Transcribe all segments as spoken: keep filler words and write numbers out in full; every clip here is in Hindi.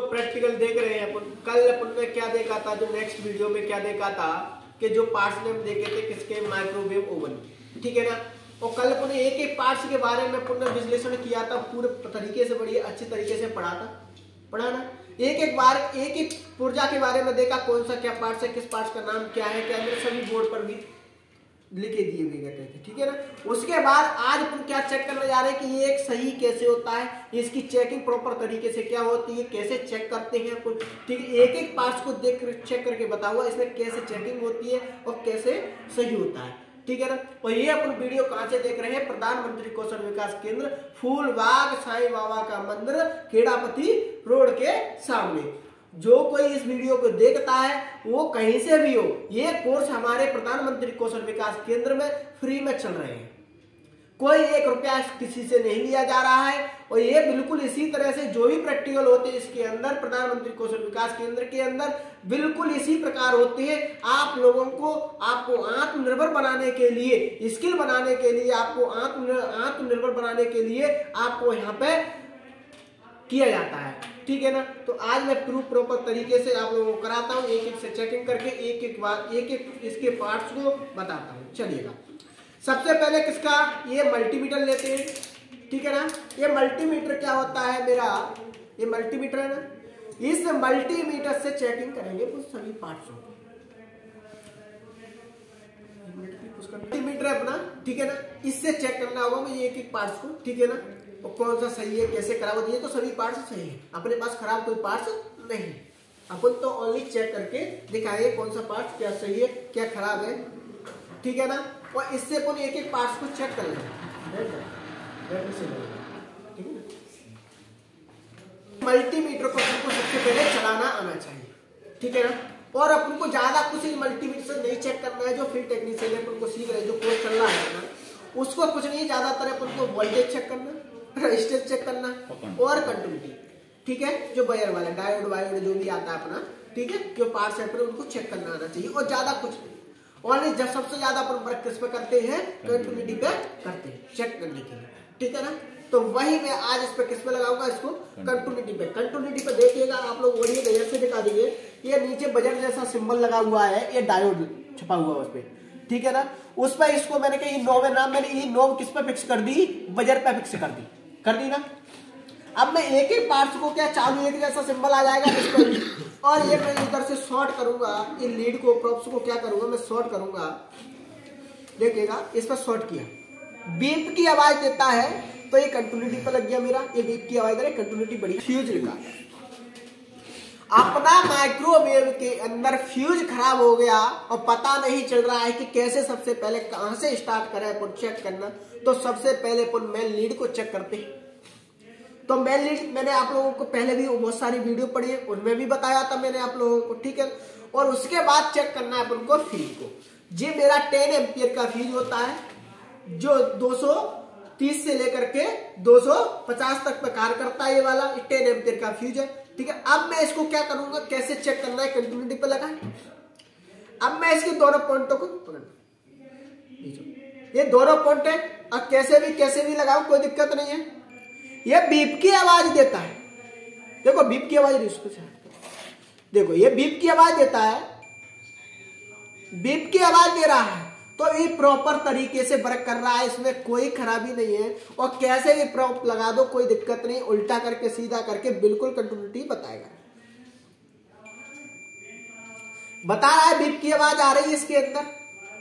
प्रैक्टिकल देख रहे हैं अपन, कल अपन ने क्या देखा था, जो नेक्स्ट वीडियो में क्या देखा था कि जो पार्ट्स ने हम देखे थे किसके, माइक्रोवेव ओवन, ठीक है ना। और कल अपन ने एक एक पार्ट्स के बारे में अपन ने विश्लेषण किया था, पूरे तरीके से बढ़िया अच्छे तरीके से पढ़ा था, पढ़ा ना। एक एक बार एक एक पुर्जा के बारे में देखा, कौन सा क्या पार्ट्स है, किस पार्ट्स का नाम क्या है, क्या मेरे सभी बोर्ड पर भी लिखे दिए हुए गए थे, ठीक है ना। उसके बाद आज अपन क्या चेक करने जा रहे हैं कि ये एक सही कैसे होता है, इसकी चेकिंग प्रॉपर तरीके से क्या होती है, कैसे चेक करते हैं अपन, ठीक है। एक एक पार्ट्स को देख कर चेक करके बताऊंगा इसमें कैसे चेकिंग होती है और कैसे सही होता है, ठीक है ना। और ये अपन वीडियो कहां से देख रहे हैं, प्रधानमंत्री कौशल विकास केंद्र, फूलबाग साईं बाबा का मंदिर, खेड़ापति रोड के सामने। जो कोई इस वीडियो को देखता है वो कहीं से भी हो, ये कोर्स हमारे प्रधानमंत्री कौशल विकास केंद्र में फ्री में चल रहे हैं, कोई एक रुपया किसी से नहीं लिया जा रहा है। और ये बिल्कुल इसी तरह से जो भी प्रैक्टिकल होते हैं इसके अंदर, प्रधानमंत्री कौशल विकास केंद्र के अंदर बिल्कुल इसी प्रकार होते हैं। आप लोगों को, आपको आत्मनिर्भर बनाने के लिए, स्किल बनाने के लिए, आपको आत्म आत्मनिर्भर बनाने के लिए आपको यहाँ पे किया जाता है, ठीक है ना। तो आज मैं प्रूफ प्रॉपर तरीके से आप लोगों को कराता हूँ, एक एक से चेकिंग करके एक एक बार एक एक इसके पार्ट्स को बताता हूँ। चलिएगा, सबसे पहले किसका, ये मल्टीमीटर लेते हैं, ठीक है ना। ये मल्टीमीटर क्या होता है मेरा, ये मल्टीमीटर है ना, इस मल्टीमीटर से चेकिंग करेंगे वो सभी पार्ट्स को। मल्टीमीटर है अपना, ठीक है ना, इससे चेक करना होगा मुझे एक एक पार्ट्स को, ठीक है ना। और कौन सा सही है, कैसे खराब होती है, तो सभी पार्ट्स सही है, अपने पास खराब कोई पार्ट्स नहीं। अपन तो ओनली चेक करके दिखाएंगे कौन सा पार्ट्स क्या सही है क्या खराब है, ठीक है ना। और इससे अपन एक एक पार्ट्स को चेक कर लेंगे, ठीक है ना। मल्टीमीटर को आपको सबसे पहले चलाना आना चाहिए, ठीक है ना। और अपन को ज्यादा कुछ मल्टीमीटर से नहीं चेक करना है, जो फील्ड टेक्नीशियन है अपन को सीख रहे हैं, जो कोर्स चल रहा है ना, उसको कुछ नहीं, ज्यादातर अपन को वोल्टेज चेक करना, रेजिस्टेंस चेक करना और कंटिन्यूटी, ठीक है। जो वायर वाला डायोड वायोड जो भी आता है अपना, ठीक है, जो पार्ट्स है अपने उनको चेक करना आना चाहिए और ज्यादा कुछ नहीं। और जब सबसे ज्यादा अपन वर्क किस पे करते हैं, कंटिन्यूटी पे करते हैं चेक करने के लिए, ठीक है ना। तो वही मैं आज इस पे किस पे लगाऊंगा, इसको कंटिन्यूटी पे। कंटिन्यूटी पे देखिएगा आप लोग, वही नजर से दिखा दीजिए, ये नीचे बजट जैसा सिंबल लगा हुआ है, ये डायोड छपा हुआ है उस पे, ठीक है ना। उस पर इसको मैंने कहा नोब है नाम, मैंने ये नोब किस पे फिक्स कर दी, बजर पे फिक्स कर दी, कर दी ना। अब मैं एक एक पार्ट्स को क्या चालू एक जैसा सिंबल आ जाएगा इस पर, और ये मैं इधर से शॉर्ट करूंगा, इन लीड को प्रॉप्स को क्या करूंगा मैं शॉर्ट करूंगा, देखिएगा इस पर शॉर्ट किया, बीप की आवाज देता है तो ये कंटिन्यूटी पर लग गया मेरा, ये बीप की आवाज दे, कंटिन्यूटी बढ़ी, फ्यूज लिखा। अपना माइक्रोवेव के अंदर फ्यूज खराब हो गया और पता नहीं चल रहा है कि कैसे सबसे पहले कहां से स्टार्ट करें अपन चेक करना, तो सबसे पहले अपन मेन लीड को चेक करते हैं। तो मेन लीड मैंने आप लोगों को पहले भी बहुत सारी वीडियो पढ़ी है, उनमें भी बताया था मैंने आप लोगों को, ठीक है। और उसके बाद चेक करना है अपन को फ्यूज को। जी मेरा टेन एम्पियर का फ्यूज होता है, जो दो सौ तीस से लेकर के दो सौ पचास तक पे कार्य करता है, ये वाला टेन एम्पियर का फ्यूज है, ठीक है। अब मैं इसको क्या करूंगा, कैसे चेक करना है, कंटिन्यूटी पे लगा। अब मैं इसके दोनों पॉइंटों को पकड़, ये दोनों पॉइंट है, अब कैसे भी कैसे भी लगाओ कोई दिक्कत नहीं है। ये बीप की आवाज देता है, देखो बीप की आवाज, इसको देखो ये बीप की आवाज देता है, बीप की आवाज दे रहा है, तो ये प्रॉपर तरीके से वर्क कर रहा है, इसमें कोई खराबी नहीं है। और कैसे भी प्रॉप लगा दो कोई दिक्कत नहीं, उल्टा करके सीधा करके बिल्कुल कंटिन्यूटी बताएगा, बता रहा है बीप की आवाज आ रही है इसके अंदर,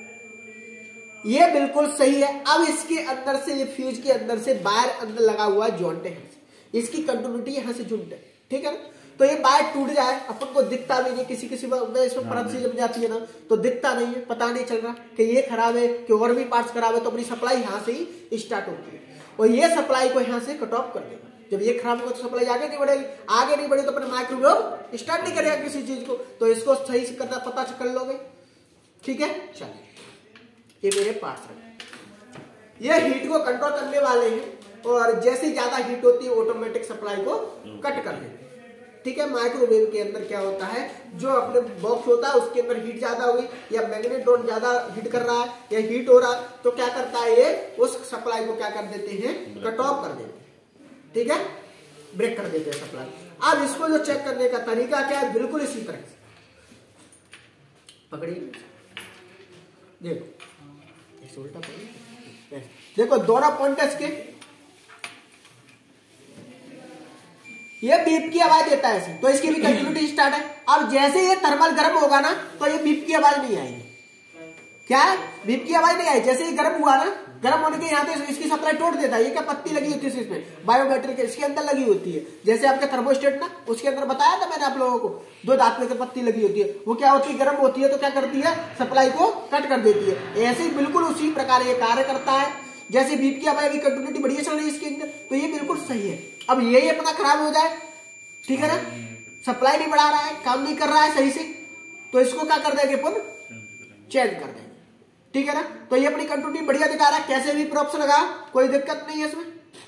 ये बिल्कुल सही है। अब इसके अंदर से, ये फ्यूज के अंदर से वायर अंदर लगा हुआ है, जॉइंट है, इसकी कंटिन्यूटी यहां से जुड़ है, ठीक है ना। तो ये वायर टूट जाए, अपन को दिखता भी नहीं, किसी किसी में इसमें परत सी जम जाती है ना, तो दिखता नहीं है, पता नहीं चल रहा कि ये खराब है कि और भी पार्ट्स खराब है, तो अपनी सप्लाई यहाँ से ही स्टार्ट होती है और ये सप्लाई को यहाँ से कट ऑफ कर देगा। जब ये खराब होगा तो सप्लाई आगे नहीं बढ़ेगी, आगे नहीं बढ़ी तो अपने माइक्रोवेव स्टार्ट नहीं करेगा किसी चीज को, तो इसको सही से करना पता कर लोगे, ठीक है। चलिए ये मेरे पार्ट्स है, ये हीट को कंट्रोल करने वाले हैं, और जैसे ज्यादा हीट होती है ऑटोमेटिक सप्लाई को कट कर देते हैं, ठीक है। माइक्रोवेव के अंदर क्या होता है, जो अपने बॉक्स होता है उसके अंदर हीट ज्यादा हुई या मैग्नेट्रॉन ज्यादा हीट कर रहा है या हीट हो रहा है, तो क्या करता है ये उस सप्लाई को क्या कर देते हैं, कट ऑफ कर देते हैं, ठीक है, ब्रेक कर देते हैं सप्लाई। अब इसको जो चेक करने का तरीका क्या है, बिल्कुल इसी तरह से पकड़िए, देखो ऐसे उल्टा पकड़िए, देखो दोनों पॉइंट इसके, ये बीप की आवाज देता है ऐसे, तो इसकी भी कंटिन्यूटी स्टार्ट है। अब जैसे ये थर्मल गर्म होगा ना तो ये बीप की आवाज नहीं आएगी। क्या है, बीप की आवाज नहीं आई। जैसे ही गर्म हुआ ना, गर्म होने के यहाँ तो इसकी सप्लाई तोड़ देता है। ये क्या पत्ती लगी होती है इसमें, बायो बैटरी के इसके अंदर लगी होती है। जैसे आपका थर्मोस्टेट ना, उसके अंदर बताया था मैंने आप लोगों को, दो दांत में से पत्ती लगी होती है। वो क्या होती है, गर्म होती है तो क्या करती है, सप्लाई को कट कर देती है। ऐसे ही बिल्कुल उसी प्रकार ये कार्य करता है। जैसे बीप की आवाज की कंटिन्यूटी बढ़िया चल रही है इसके अंदर, तो ये बिल्कुल सही है। अब यही अपना खराब हो जाए, ठीक है ना, सप्लाई नहीं बढ़ा रहा है, काम नहीं कर रहा है सही से, तो इसको क्या कर देंगे, अपन चेंज कर देंगे, ठीक है ना। तो ये अपनी कंटिन्यूटी बढ़िया दिखा रहा है, कैसे भी प्रॉप्स लगा कोई दिक्कत नहीं है इसमें।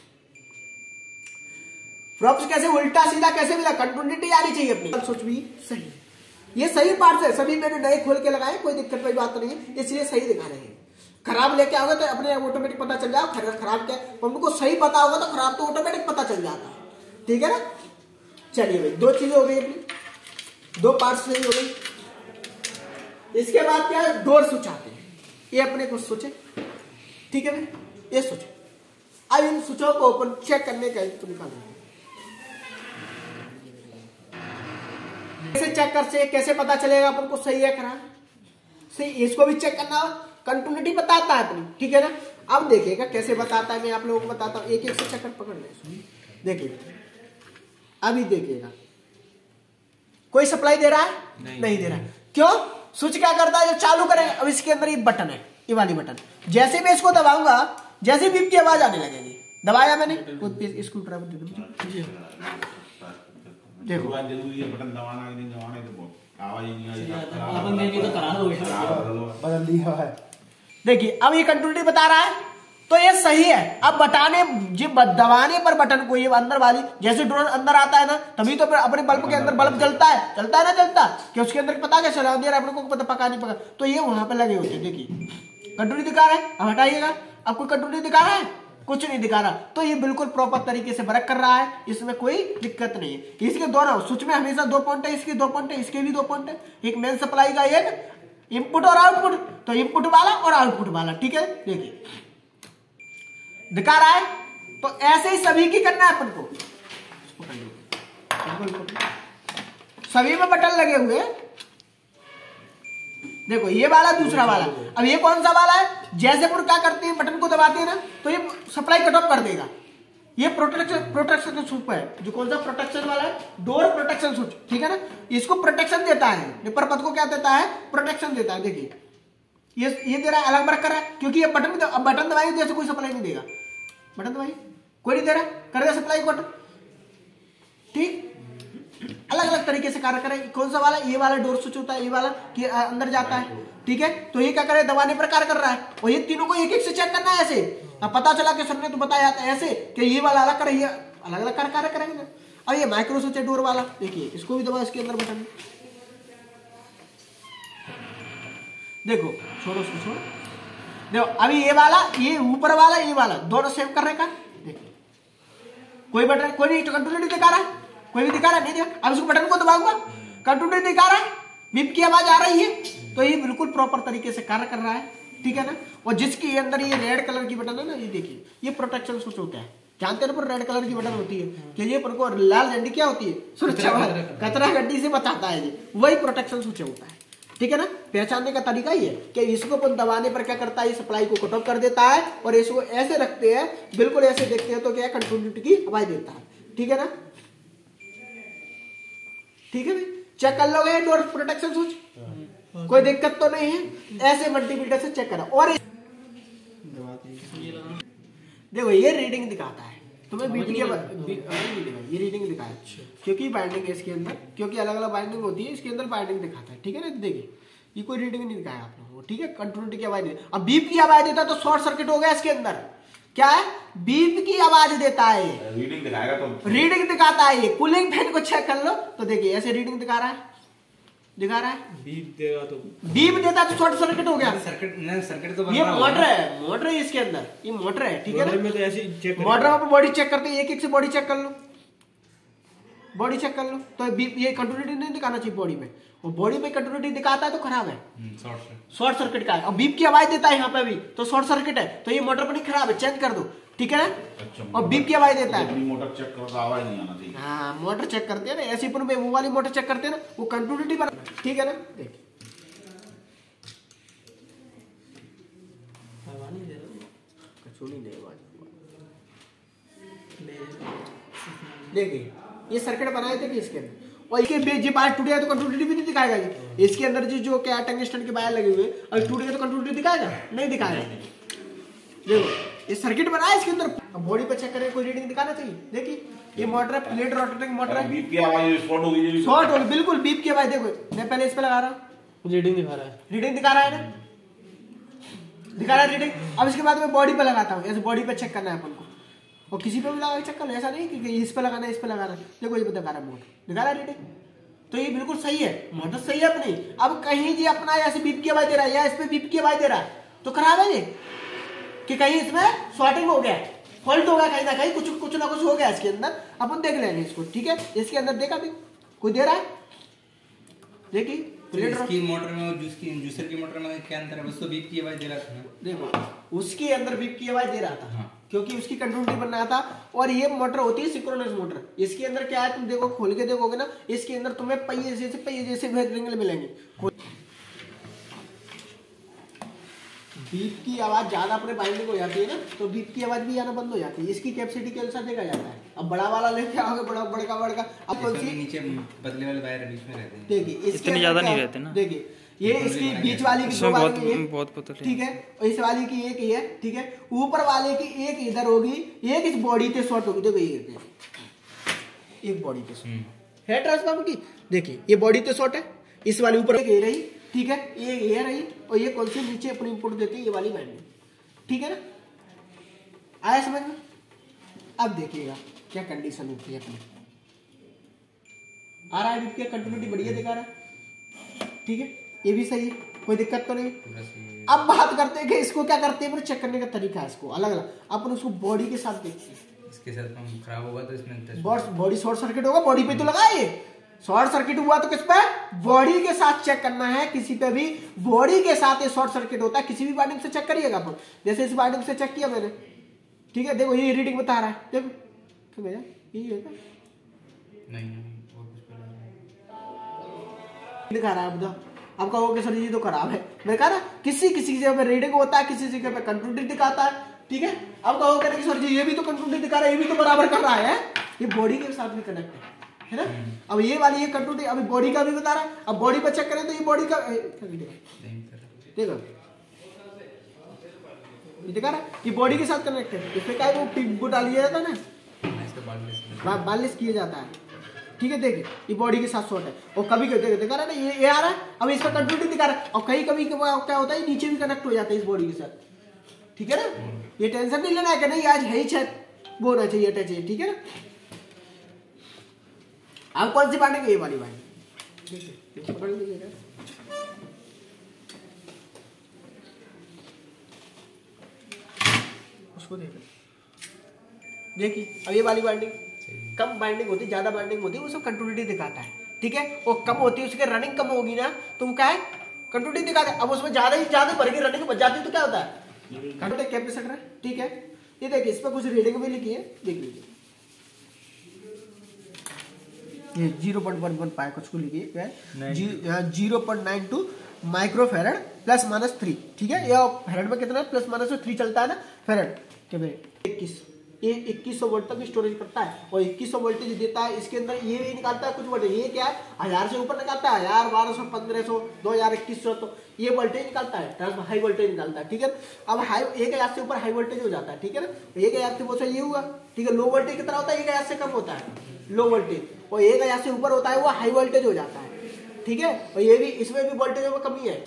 प्रॉप्स कैसे उल्टा सीधा कैसे भी लगा, कंटिन्यूटी आनी चाहिए अपनी। सोच भी सही, ये सही पार्ट है, सभी मैंने नए खोल के लगाए, कोई दिक्कत वाली बात नहीं है, इसलिए सही दिखा रहे हैं। खराब लेके आओगे तो अपने ऑटोमेटिक पता चल जाओ खराब क्या, उनको सही पता होगा तो खराब तो ऑटोमेटिक पता चल जाता है, ठीक है ना। चलिए भाई, दो चीजें हो गई अपनी, दो पार्ट्स सही हो गई। इसके बाद क्या है, डोर स्विच आते हैं। ये अपने को सोचे, ठीक है भाई, ये सोचे। अब इन स्विचों को ओपन चेक करने का तो निकालेंगे, कैसे चेक कर से कैसे पता चलेगा अपन को सही है खराब, सही। इसको भी चेक करना, कंटिन्यूटी बताता है अपनी, ठीक है ना। अब देखिएगा कैसे बताता है, मैं आप लोगों को बताता हूं, एक एक से चक्कर पकड़ ले। देखिए अभी देखिएगा, कोई सप्लाई दे रहा है नहीं, नहीं दे रहा है, क्यों, स्विच क्या करता है, जो चालू करेगा। अब इसके अंदर ये बटन है, ये वाली बटन, जैसे मैं इसको दबाऊंगा, जैसे बीप की आवाज आने लगेगी। दबाया मैंने, स्क्रू ड्राइवर दे दो, देखो बटन दबाना नहीं दबाना तो आवाज ही नहीं बदल दिया है। देखिए अब ये कंटिन्यूटी बता रहा है, तो ये सही है। अब बताने दबाने पर बटन को, ये अंदर वाली, जैसे ड्रोन अंदर आता है ना, तभी तो अपने बल्ब के अंदर बल्ब जलता है, चलता है ना, चलता कि उसके अंदर पता क्या चला दे रहा है अपने को, पता पका नहीं पका, तो ये वहां पे लगे होते हैं। देखिए कंटिन्यूटी दिखा रहा है, अब हटाइएगा, अब कोई कंटिन्यूटी दिखा रहा है, कुछ नहीं दिखा रहा, तो ये बिल्कुल प्रॉपर तरीके से वर्क कर रहा है, इसमें कोई दिक्कत नहीं है। इसके दोनों स्विच में हमेशा दो पॉइंट है, इसके दो पॉइंट है, इसके भी दो पॉइंट है, एक मेन सप्लाई का, एक इनपुट और आउटपुट, तो इनपुट वाला और आउटपुट वाला, ठीक है। देखिए दिखा रहा है, तो ऐसे ही सभी की करना है अपन को। सभी में बटन लगे हुए, देखो ये वाला, दूसरा वाला। अब ये कौन सा वाला है, जैसे अपन क्या करते हैं, बटन को दबाते हैं ना, तो ये सप्लाई कट ऑफ कर देगा। ये प्रोटेक्शन प्रोटेक्शन स्विच है, जो कौन सा प्रोटेक्शन वाला है, डोर प्रोटेक्शन स्विच, ठीक है ना। इसको प्रोटेक्शन देता है, निपर पद को क्या देता है, प्रोटेक्शन देता है। देखिए ये ये दे रहा है, अलग वर्क कर रहा है, क्योंकि ये बटन, अब बटन दबाई जैसे कोई सप्लाई नहीं देगा, बटन दबाई कोई नहीं दे रहा, कर दे सप्लाई बटन, ठीक। अलग अलग तरीके से कार्य करे। कौन सा वाला, ये वाला डोर स्विच होता है, ये वाला कि अंदर जाता है, ठीक है। तो ये क्या करे, दबाने पर कार्य कर रहा है, और ये तीनों को एक एक से चेक करना है ऐसे। अब पता चला कि सर ने तो बताया था ऐसे कि ये वाला अलग करे, ये अलग अलग कार्य कार्य करेंगे। अब ये माइक्रो स्विच है डोर वाला, देखिए इसको भी दबा, इसके अंदर बटन, देखो छोड़ो उसको छोड़ो, देखो अभी ये वाला, ये ऊपर वाला, ये वाला दोनों सेव कर रहे का। देखिए कोई बटन, कोई नहीं कंट्रोल दिखा रहा है, कोई भी दिखा रहा नहीं दिखा। अब इसको बटन को दबाऊंगा, कंट्रोल दिखा रहा है, बीप की आवाज आ रही है, तो ये बिल्कुल प्रॉपर तरीके से कार्य कर रहा है, ठीक है ना। और जिसके अंदर ये रेड कलर की बटन है ना, ये देखिए ये प्रोटेक्शन स्विच होता है, जानते हैं ना, रेड कलर की बटन होती है कि ये पर को लाल झंडी क्या होती है, सुरक्षा कचरा गड्डी से बचाता है, ये वही प्रोटेक्शन स्विच होता है, ठीक है ना। पहचानने का तरीका ये है कि इसको अपन दबाने पर क्या करता है, ये सप्लाई को कट ऑफ कर देता है, और इसको ऐसे रखते हैं, बिल्कुल ऐसे देखते हैं तो क्या कंटिन्यूटी की आवाज देता है, ठीक है ना। ठीक है भाई, चेक कर लोगे डोर प्रोटेक्शन स्विच, कोई दिक्कत तो नहीं है। ऐसे मल्टीमीटर से चेक करा, और देखो ये रीडिंग दिखाता है तुम्हें, बीट की ये रीडिंग दिखाया, क्योंकि बाइंडिंग है इसके अंदर, क्योंकि अलग अलग बाइंडिंग होती है, इसके अंदर बाइंडिंग दिखाता है, ठीक है ना। देखिए ये कोई रीडिंग नहीं दिखाया आप लोगों को, ठीक है। कंटिन्यूटी की आवाज, अब बीप की आवाज देता तो शॉर्ट सर्किट हो गया इसके अंदर, क्या है, बीप की आवाज देता है, रीडिंग दिखाएगा तो रीडिंग दिखाता है। ये कूलिंग फैन को चेक कर लो, तो देखिए ऐसे रीडिंग दिखा रहा है, दिखा रहा है, बीप देगा तो बीप देता तो शॉर्ट सर्किट हो गया, सर्किट नहीं, सर्किट तो ये मोटर है, मोटर है इसके अंदर, ये मोटर है, ठीक है ना। में तो ऐसे चेक मोटर में बॉडी चेक करते हैं, एक एक से बॉडी चेक कर लो, बॉडी चेक कर लो, तो ये कंटिन्यूटी नहीं दिखाना चाहिए बॉडी में, वो बॉडी में कंटिन्यूटी दिखाता है तो खराब है, शॉर्ट सर्किट का है। और बीप की आवाज देता है यहाँ पे भी तो शॉर्ट सर्किट है, तो ये मोटर पर नहीं खराब है, चेंज कर दो, ठीक है ना। अच्छा, और बीप की आवाज देता है, मोटर चेक करो तो आवाज नहीं आना चाहिए। हाँ मोटर चेक करते हैं ना, ऐसी अपन वो वाली मोटर चेक करते हैं ना, वो कंटिन्यूटी पर, ठीक है ना। देखिए देखिए ये सर्किट बनाए थे कि इसके अंदर, और इसके जो बाहर टूट गया तो कंटिन्यूटी भी नहीं दिखाएगा ये, इसके अंदर जो जो क्या टंगस्टन के वायर लगे हुए और टूट गया तो कंटिन्यूटी दिखाएगा, नहीं दिखाएगा। देखो ये सर्किट बनाया इसके अंदर, बॉडी पे चेक करें कोई रीडिंग दिखाना चाहिए। देखिए ये मोटर है, प्लेट रोटेटिंग मोटर है, बीप की आवाज शॉर्ट हो गई, शॉर्ट हो बिल्कुल बीप की आवाज। देखो मैं पहले इस पे लगा रहा हूँ, रीडिंग दिखा रहा है, रीडिंग दिखा रहा है ना, दिखा रहा है रीडिंग। अब इसके बाद मैं बॉडी पे लगाता हूँ, ऐसे बॉडी पे चेक करना है अपन को, और किसी पे भी लगा चेक कर लो, ऐसा नहीं कि इस पे लगाना है इस पे लगाना है। देखो ये दिखा रहा है मोटर, दिखा रहा है रीडिंग, तो ये बिल्कुल सही है, मोटर सही है अपनी। अब कहीं जी अपना ऐसे बीप की आवाज दे रहा है या इस पे बीप की आवाज दे रहा है तो खराब है ये, कि कहीं इसमें शॉर्टिंग हो गया, फॉल्ट हो गया, कहीं ना कहीं कुछ कुछ ना कुछ हो गया इसके अंदर, अपन देख लेंगे इसको, ठीक है। इसके अंदर देखा भी कोई दे रहा है, देखिए इसकी मोटर में और जिसकी जूसर की मोटर में क्या अंतर है, बस तो बीप की आवाज दे रहा था ना। देखो उसके अंदर बीप की आवाज दे रहा था, हाँ। क्योंकि उसकी कंट्रोल बन रहा था। और ये मोटर होती है सिंक्रोनस मोटर, इसके अंदर क्या है तुम देखो खोल के देखोगे ना, इसके अंदर तुम्हें पहिए जैसे पहिए जैसे रिंगल मिलेंगे। बीप की आवाज ज्यादा अपने बाइंडिंग हो जाती है ना, तो बीप की आवाज भी आना बंद हो जाती है, इसकी कैपेसिटी के अनुसार देखा जाता है। अब बड़ा वाला लेके आओगे, बड़ा बड़का बड़का, अब कौन सी नीचे पतले वाले वायर बीच में रहते हैं, देखिए इतने ज्यादा नहीं रहते ना, देखिए ये इसकी बीच वाली की दो बहुत वाली बहुत पतले, ठीक है, और इस वाली की एक ही है, ठीक है। ऊपर वाले की एक इधर होगी, एक इस बॉडी पे शॉर्ट होगी, देखो ये एक बॉडी पे शॉर्ट है ट्रांसफार्मर की, देखिए ये बॉडी पे शॉर्ट है, इस वाली ऊपर एक ये रही, ठीक है, ये ये रही, और ये कौन सी नीचे अपनी इनपुट देती है ये वाली बैंडिंग, ठीक है ना, आया समझ में। अब देखिएगा क्या कंडीशन होती है अपनी, आ रहा है क्या कंटिन्यूटी बढ़िया दिखा रहा है, ठीक है, ये भी सही है, कोई दिक्कत तो नहीं। अब बात करते हैं कि इसको क्या करते हैं, चेक करने का तरीका है, इसको अलग अलग अपन उसको बॉडी के साथ देखते हैं, इसके साथ हम खराब होगा तो इसमें बॉडी शॉर्ट सर्किट होगा, बॉडी पे तो लगाए, शॉर्ट सर्किट हुआ तो किस पे, बॉडी के साथ चेक करना है, किसी पे भी बॉडी के साथ ये शॉर्ट सर्किट होता है, किसी भी वायरिंग से चेक करिएगा अपन, जैसे इस वायरिंग से चेक किया मैंने, ठीक है, देखो ये रीडिंग बता रहा है, देखो तो भैया ये है क्या नहीं दिखा रहा है, अब अब कहोगे सर ये तो खराब है, मैं कह रहा किसी किसी जगह पे रीडिंग होता है, किसी जगह पे कंटिन्यूटी दिखाता है, ठीक है। अब कहोगे कि सर जी ये भी तो कंटिन्यूटी दिखा रहा है, ये भी तो बराबर कर रहा है, ये बॉडी के साथ भी कनेक्ट है, है ना। अब ये वाली ये कंटिन्यूटी अभी बॉडी का भी बता रहा है, अब बॉडी पर चेक करें तो ये बॉडी का देखो ये दिखा रहा है, ये बॉडी के साथ कनेक्ट है, इसमें क्या है वो टिप डालिए जाता है ना, बालिश किया जाता है, ठीक है। देखिए ये बॉडी के साथ शॉर्ट है, और कभी कभी दिखा रहा है ना ये ये आ रहा है, अब इसका कंटिन्यूटी दिखा रहा है, और कहीं कभी क्या होता है नीचे भी कनेक्ट हो जाता है इस बॉडी के साथ, ठीक है ना। ये टेंशन नहीं लेना है कि नहीं आज है ही छत वो होना चाहिए अटैच है, ठीक है ना। अब कौन सी बांटेंगे, ये वाली बांटेंगे, पकड़ लीजिएगा, उसको देखिए, देखिए अब ये वाली बाइंडिंग कम बाइंडिंग होती है, ज्यादा बाइंडिंग होती है, वो सब कंटिन्यूटी दिखाता है, ठीक है। और कम होती है उसके रनिंग कम होगी ना तो वो क्या है कंटिन्यूटी दिखाता है। अब उसमें ज्यादा ही ज्यादा भरेगी, रनिंग बच जाती है तो क्या होता है कंटिन्यूटी कैपेसिटर है, ठीक है। ये देखिए इस पर कुछ रीडिंग भी लिखी है, देख लीजिए ये जीरो पॉइंट वन वन पाए कुछ को लिखिए क्या है, zero point nine two micro farad plus minus three, ठीक है। या फेरेड में कितना प्लस माइनस थ्री चलता है ना फेरेड के भाई इक्कीस, ये इक्कीस सौ वोल्ट तक स्टोरेज करता है, और इक्कीस सौ वोल्टेज देता है। इसके अंदर ये भी निकालता है कुछ वोल्टेज, ये क्या है हजार से ऊपर निकालता है, हजार बारह सौ पंद्रह सौ दो हजार इक्कीस सौ तो ये वोल्टेज निकालता है, ट्रांसफर हाई वोल्टेज निकालता है, ठीक है। अब हाई एक हजार से ऊपर हाई वोल्टेज हो जाता है, ठीक है ना। एक हजार से वो ये हुआ, ठीक है। लो वोल्टेज कितना होता है, एक हजार से कम होता है लो वोल्टेज, और एक हजार से ऊपर होता है वो हाई वोल्टेज हो जाता है, ठीक है। और ये भी इसमें भी वोल्टेज में कमी है,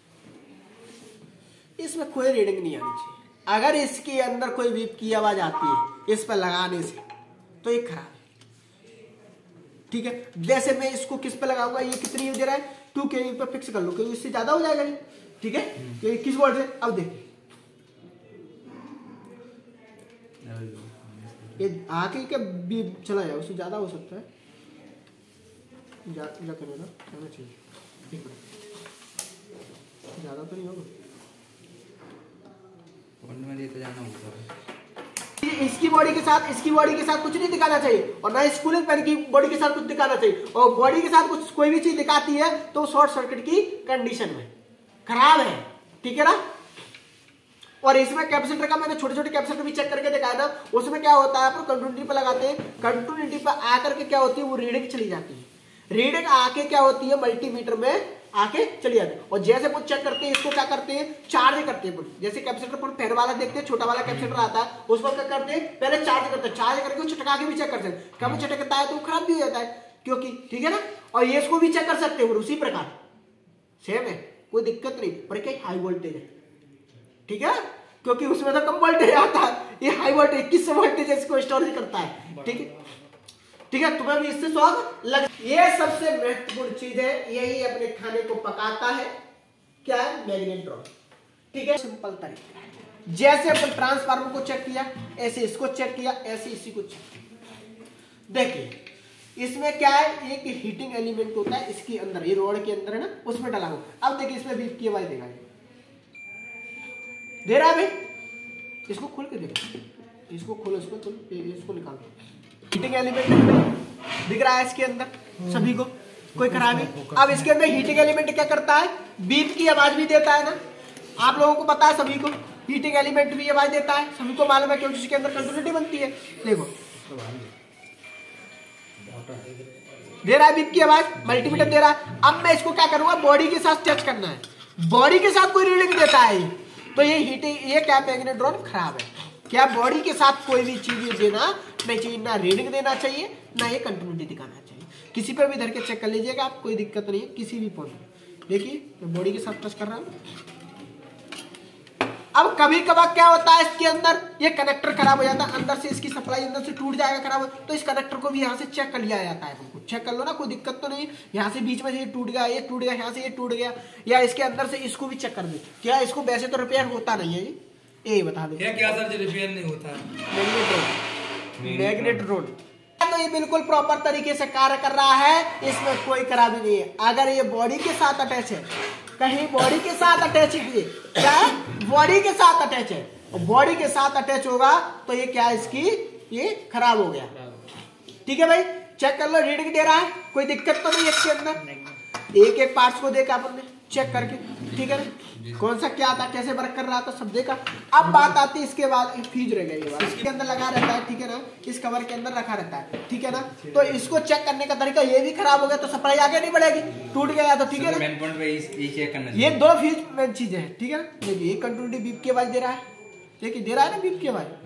इसमें कोई रीडिंग नहीं आनी चाहिए। अगर इसके अंदर कोई बीप की आवाज आती है इस पर लगाने से तो ये खराब है, ठीक है। जैसे मैं इसको किस पे लगाऊंगा, ये कितनी दे रहा है टू के पे फिक्स कर लो, क्योंकि इससे ज्यादा हो जाएगा ये, ठीक है। ये किस वोल्ट से, अब देखिए ये आके क्या बीप चला जाए, उससे ज्यादा हो सकता है, ज़्यादा करें ना जाना चाहिए, एक मिनट, ज़्यादा तो नहीं होगा में देते जाना होगा। इसकी बॉडी के साथ इसकी बॉडी के साथ कुछ नहीं दिखाना चाहिए और ना इस कूलिंग फैन की बॉडी के साथ कुछ दिखाना चाहिए। और बॉडी के साथ कुछ कोई भी चीज दिखाती है तो शॉर्ट सर्किट की कंडीशन में खराब है, ठीक है ना। और इसमें कैपेसिटर का मैंने छोटे छोटे कैपेसिटर भी चेक करके दिखाया ना, उसमें क्या होता है आप कंटिन्यूटी पे लगाते हैं, कंटिन्यूटी पे आकर के क्या होती है वो रीडिंग चली जाती है, रीडिंग आके क्या होती है मल्टीमीटर में आके चली जाती है। और जैसे वो चेक करते हैं इसको क्या करते हैं चार्ज करते हैं, जैसे कैपेसिटर पर फैन वाला देखते हैं छोटा वाला कैपेसिटर आता है उस पर क्या करते हैं पहले चार्ज करते हैं, चार्ज करके चटका के भी चेक करते हैं, कब चटकता है तो खराब भी हो जाता है क्योंकि, ठीक है ना। और ये इसको भी चेक कर सकते हैं उसी प्रकार सेम है, कोई दिक्कत नहीं, पर क्या हाई वोल्टेज है, ठीक है, क्योंकि उसमें तो कम वोल्टेज आता है, ये हाई वोल्टेज इक्कीस वोल्टेज इसको स्टोरेज करता है, ठीक है ठीक है। तुम्हें भी इससे स्वाद लग, ये सबसे महत्वपूर्ण चीज है, यही अपने खाने को पकाता है, क्या है मैग्नेट्रॉन, ठीक है। सिंपल तरीका है, जैसे अपन ट्रांसफार्मर को चेक किया ऐसे इसको चेक किया, ऐसे इसी को चेक किया। देखिए इसमें क्या है एक हीटिंग एलिमेंट होता है इसके अंदर, ये रोड के अंदर है ना उसमें डाला हुआ। अब देखिए इसमें बीप की आवाज देगा, दे रहा है भाई, इसको खोल के देखो, इसको खोलो, इसको खोलो, इसको निकालो, हीटिंग एलिमेंट दिख रहा है इसके अंदर सभी को, कोई खराबी। अब इसके अंदर हीटिंग एलिमेंट क्या करता है बीप की आवाज भी देता है ना, आप लोगों को पता है सभी को हीटिंग एलिमेंट भी आवाज देता है, सभी को मालूम है क्योंकि इसके अंदर कंटिन्यूटी बनती है। देखो दे रहा है बीप की आवाज, मल्टीमीटर दे रहा है। अब मैं इसको क्या करूंगा बॉडी के साथ टच करना है, बॉडी के साथ कोई रीडिंग देता है तो ये हीटिंग ये क्या मैग्नेट्रॉन खराब है। क्या बॉडी के साथ कोई भी चीज देना नहीं चाहिए, ना रीडिंग देना चाहिए ना ये कंटिन्यूटी दिखाना चाहिए। किसी पर भी धर के चेक कर लीजिएगा आप, कोई दिक्कत नहीं है किसी भी पॉइंट में। देखिए मैं बॉडी के साथ टच कर रहा हूं। अब कभी कभार क्या होता है इसके अंदर ये कनेक्टर खराब हो जाता है, अंदर से इसकी सप्लाई अंदर से टूट जाएगा खराब हो, तो इस कनेक्टर को भी यहाँ से चेक कर लिया जाता है। हमको चेक कर लो ना, कोई दिक्कत तो नहीं। यहाँ से बीच में से ये टूट गया, ये टूट गया, यहाँ से ये टूट गया, या इसके अंदर से इसको भी चेक कर दे। क्या इसको वैसे तो रिपेयर होता नहीं है ये, ये बता दो क्या सर रिपेयर नहीं होता मैग्नेट्रॉन, तो ये बिल्कुल प्रॉपर तरीके से कार्य कर रहा है, इसमें कोई खराबी नहीं है। अगर ये बॉडी के साथ अटैच है, कहीं बॉडी के साथ अटैच है, क्या है बॉडी के साथ अटैच है, और बॉडी के साथ अटैच होगा तो ये क्या इसकी ये खराब हो गया, ठीक है भाई। चेक कर लो रीडिंग दे रहा है, कोई दिक्कत तो नहीं है इसके अंदर। एक एक पार्ट्स को देखा अपन ने चेक करके, ठीक है ना, कौन सा क्या था कैसे वर्क कर रहा था सब देखा। अब बात आती है इसके बाद फ्यूज रह गया, ये बात इसके अंदर लगा रहता है, ठीक है ना, इस कवर के अंदर रखा रहता है, ठीक है ना। तो इसको चेक करने का तरीका, ये भी खराब हो गया तो सप्लाई आगे नहीं बढ़ेगी, टूट गया तो, ठीक है ना। ये दो फ्यूज मेन चीजें हैं, ठीक है ना। देखिए ये कंटिन्यूटी बीप की आवाज दे रहा है, देखिए दे रहा है ना बीप की आवाज,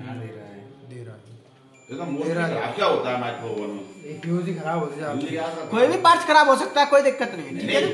क्या होता है माइक्रोवेव में फ्यूज ही खराब हो जाए, कोई भी पार्ट्स खराब हो सकता है, कोई दिक्कत नहीं है, ठीक है।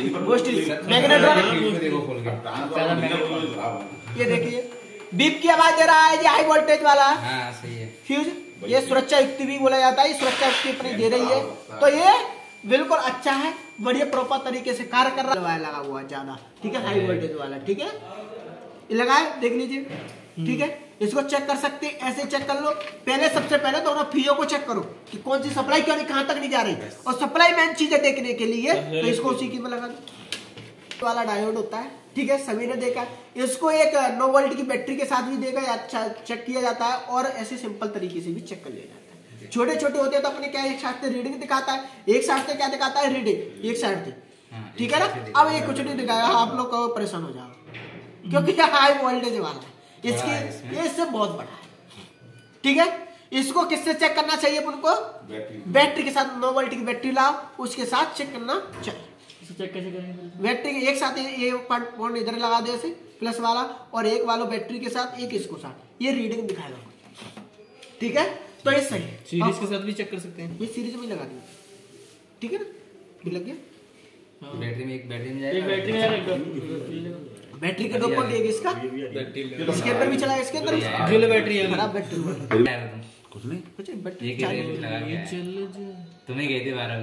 ये देखिए बीप की आवाज दे रहा है, ये हाई वोल्टेज वाला हाँ, सही है फ्यूज, ये सुरक्षा युक्ति भी बोला जाता है, सुरक्षा युक्ति अपनी दे रही है, तो ये बिल्कुल अच्छा है, बढ़िया प्रॉपर तरीके से कार्य कर रहा है। लगा हुआ ज्यादा, ठीक है, हाई वोल्टेज वाला, ठीक है, ये लगाए देख लीजिए, ठीक है। इसको चेक कर सकते हैं, ऐसे चेक कर लो। पहले सबसे पहले दोनों फ्यूजों को चेक करो कि कौन सी सप्लाई क्यों नहीं, कहां तक नहीं जा रही, और सप्लाई मेन चीजें देखने के लिए तो इसको उसी की में लगा दो। वाला डायोड होता है, ठीक है, सभी ने देखा। इसको एक नौ वोल्ट की बैटरी के साथ भी देखा, अच्छा चेक किया जाता है, और ऐसे सिंपल तरीके से भी चेक कर लिया जाता है। छोटे छोटे होते हैं तो अपने क्या एक साथ से रीडिंग दिखाता है, एक साथ से क्या दिखाता है रीडिंग, एक साइड से, ठीक है ना। अब ये कुछ नहीं दिखाया, आप लोग को परेशान हो जाओ क्योंकि हाई वोल्टेज वाला है, इसकी ये इससे बहुत बड़ा है, ठीक है। इसको किससे चेक करना चाहिए उनको, बैटरी के साथ, नौ वोल्ट की बैटरी लाओ उसके साथ चेक करना चाहिए। चेक कैसे करेंगे, बैटरी के एक साथ ये पॉइंट इधर लगा दे ऐसे प्लस वाला, और एक वाला बैटरी के साथ, एक इसको साथ, ये रीडिंग दिखाएगा, ठीक है। तो ये सही है, सीरीज के साथ भी चेक कर सकते हैं, ये सीरीज में लगा दिया, ठीक है ना, ये लग गया। बैटरी में एक बैटरी में जाएगा, एक बैटरी में जाएगा, बैटरी के दो पॉइंट, एक इसका, इसके अंदर भी चला, इसके अंदर ड्रिल बैटरी है, खराब बैटरी कुछ नहीं, कुछ बैटरी लगा गया है। तुम्हें गए थे बारहवीं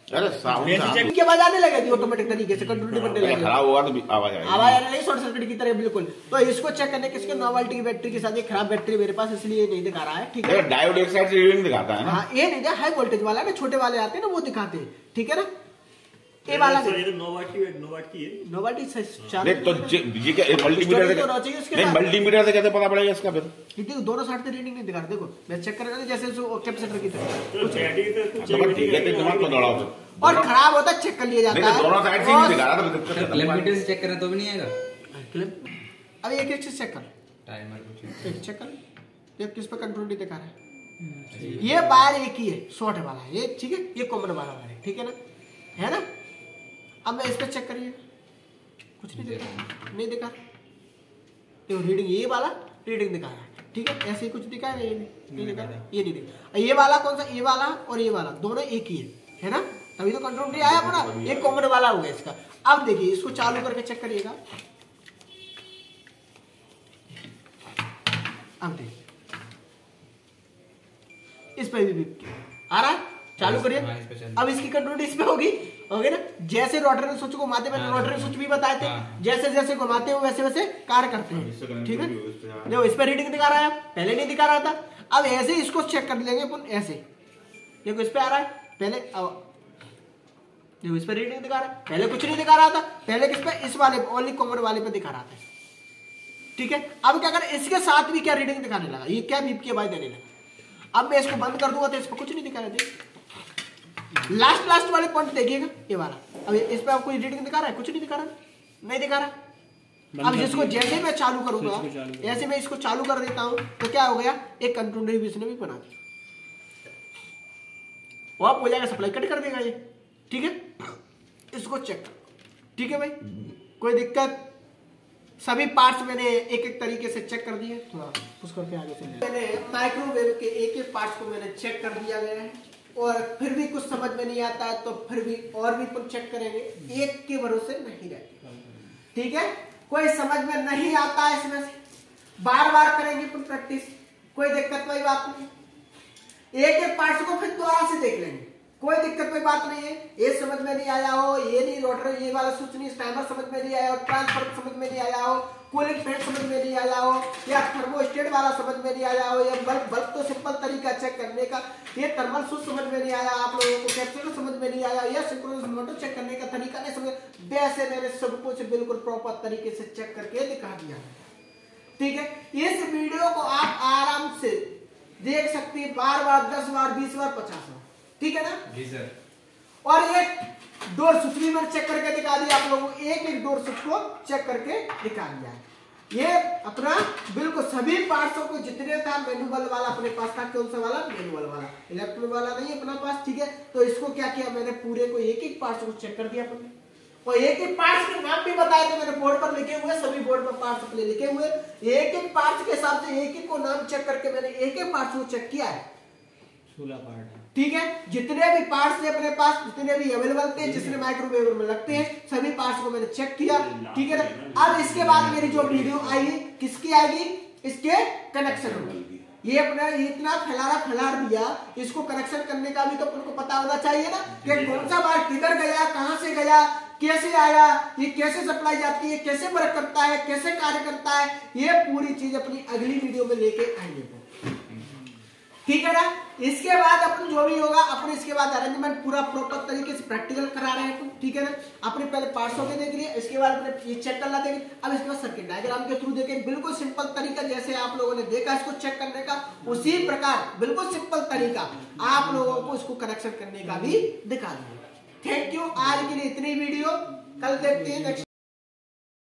अरे साउंड की आवाज आने लगेगी ऑटोमेटिक तरीके से, कंट्रोल बनने लगेगी, खराब होगा तो आवाज आएगी, आवाज आने लगी शॉर्ट सर्किट की तरह बिल्कुल। तो इसको चेक करने किसके नौ वोल्ट की बैटरी के साथ, ये खराब बैटरी मेरे पास इसलिए नहीं दिखा रहा है, ठीक है। डायोड एक साइड से रीडिंग दिखाता है ना, हाँ ये नहीं, हाई वोल्टेज वाला ना, छोटे वाले आते हैं ना वो दिखाते हैं, ठीक है ना। ये वाला नौ वाट की नौ वाट की है, नौ वाट देख तो ये क्या मल्टीमीटर से नहीं, मल्टीमीटर से कैसे पता पड़ेगा इसका? फिर देखो दोनों साइड से रीडिंग नहीं दिखा रहा, देखो मैं चेक कर रहा हूं जैसे कैपेसिटर की तरह, ठीक है, तो दिमाग को दौड़ाओ और खराब होता है चेक कर लिया जाता है, दोनों साइड से नहीं दिखा रहा था, किलोमीटर से चेक करें तो भी नहीं आएगा। अब एक एक चीज चेक कर, टाइमर कुछ चेक कर, ये किस पे कंट्रोल नहीं दिखा रहा है, ये वायर एक ही है, शॉर्ट वाला है ये, ठीक है, ये कॉमन वाला वायर है, ठीक है ना, है ना। अब मैं इस पे चेक करिए, कुछ नहीं दिखा, नहीं दिखा, तो रीडिंग ये वाला रीडिंग दिखा रहा है, ठीक है, ऐसे ही कुछ दिखा है, ये नहीं दिखा, ये नहीं दिखा। ये वाला कौन सा, ये वाला और ये वाला दोनों एक ही है, है ना, तभी तो कंट्रोल नहीं आया अपना, ये कॉमन वाला हो गया इसका। अब देखिए इसको चालू करके चेक करिएगा, अब देखिए इस पे भी आ रहा है, चालू करिए। अब इसकी कंट्रोल इस पे होगी, होगी ना, जैसे रोटरी स्विच को घुमाते हैं, रोटरी स्विच भी बताए थे, जैसे जैसे घुमाते हैं वैसे वैसे कार्य करते हैं, ठीक है। देखो इस पे रीडिंग दिखा रहा है, पहले नहीं दिखा रहा था। अब ऐसे इसको चेक कर लेंगे अपन, ऐसे देखो इस पे आ रहा है, पहले देखो इस पे रीडिंग दिखा रहा है, पहले कुछ नहीं दिखा रहा था, पहले किस पे, इस वाले ओनली कॉमन वाले पे दिखा रहा था, ठीक है। अब क्या कर, इसके साथ भी क्या रीडिंग दिखाने लगा, ये क्या बीप की आवाज देने लगा। अब मैं इसको बंद कर दूंगा तो इस पर कुछ नहीं दिखा रहा है, लास्ट लास्ट वाले पॉइंट देखिएगा, ये वाला, अब इस पे आप कोई रीडिंग दिखा रहा है, कुछ नहीं दिखा रहा, नहीं दिखा रहा। अब जिसको जैसे मैं चालू करूंगा, ऐसे मैं इसको चालू कर देता हूं, तो क्या हो गया, एक कंट्रोलर भी इसने भी बना दिया, वो आप हो जाएगा, सप्लाई कट कर देगा ये, ठीक है। इसको चेक कर, ठीक है भाई, कोई दिक्कत, सभी पार्ट्स मैंने एक एक तरीके से चेक कर दिए, थोड़ा पुश करके आगे से मैंने माइक्रोवेव के एक एक पार्ट्स को मैंने चेक कर दिया गया है, और फिर भी कुछ समझ में नहीं आता है तो फिर भी और भी कुछ चेक करेंगे, एक के भरोसे नहीं रहते, ठीक है। कोई समझ में नहीं आता है इसमें से बार बार करेंगे प्रैक्टिस, कोई दिक्कत वाली बात नहीं, एक एक पार्ट्स को फिर दोबारा से देख लेंगे, कोई दिक्कत कोई बात नहीं है। ये समझ में नहीं आया हो, ये नहीं रोटर ये वाला स्विच नहीं, टाइमर समझ में नहीं आया हो, ट्रांसफर समझ में नहीं आया हो, कूलिंग फैन समझ में नहीं आया हो, या थर्मोस्टेट वाला समझ में नहीं आया हो, या बल्ब बल्ब तो सिंपल तरीका चेक करने का, ये थर्मल स्विच समझ में नहीं आया आप लोगों को, कैपेसिटर समझ में नहीं आया, या सिंक्रोनस मोटर चेक करने का तरीका नहीं समझ, वैसे मैंने सब कुछ बिल्कुल प्रॉपर तरीके से चेक करके दिखा दिया, ठीक है। इस वीडियो को आप आराम से देख सकते हैं, बार बार, दस बार, बीस बार, पचास बार, ठीक है ना जी सर। और एक डोर स्विच भी मैंने चेक करके दिखा दिया आप लोगों को, एक एक डोर स्विच को चेक करके दिखा दिया है। ये अपना बिल्कुल सभी पार्ट्सों को जितने था, मैनुअल वाला अपने पास था, कौन सा वाला, मैनुअल वाला, इलेक्ट्रिक वाला नहीं अपना पास, ठीक है। तो इसको क्या किया मैंने, पूरे को एक एक पार्ट्स को चेक कर दिया अपने, और एक एक पार्ट्स के नाम भी बताए थे मैंने, बोर्ड पर लिखे हुए, सभी बोर्ड पर पार्ट्स अपने लिखे हुए, एक एक पार्ट्स के हिसाब से एक एक को नाम चेक करके मैंने एक एक पार्ट्स को चेक किया है, सोलह पार्ट, ठीक है। जितने भी पार्ट्स थे अपने पास, जितने भी अवेलेबल थे, जिसने माइक्रोवेव में लगते हैं, सभी पार्ट्स को मैंने चेक किया, ठीक है ना। अब इसके बाद मेरी जो वीडियो आएगी किसकी आएगी, इसके कनेक्शन होगी। ये अपना इतना फैलारा फैलार दिया, इसको कनेक्शन करने का भी तो आपको पता होना चाहिए ना, कि कौन सा वायर किधर गया, कहां से गया, कैसे आया, ये कैसे सप्लाई जाती है, कैसे वर्क करता है, कैसे कार्य करता है, ये पूरी चीज अपनी अगली वीडियो में लेके आएंगे, ठीक है ना। इसके बाद अपन जो भी होगा, अपन इसके बाद अरेंजमेंट पूरा प्रॉपर तरीके से प्रैक्टिकल करा रहे हैं, ठीक है ना। अपने पहले पार्ट्स के देख लिए, इसके बाद अपने ये चेक करना देंगे, अब इसके बाद सर्किट डायग्राम के थ्रू देखें, बिल्कुल सिंपल तरीका जैसे आप लोगों ने देखा इसको चेक करने का, उसी प्रकार बिल्कुल सिंपल तरीका आप लोगों को इसको कनेक्शन करने का भी दिखा दूंगा। थैंक यू, आज के लिए इतनी वीडियो, कल देखते हैं नेक्स्ट।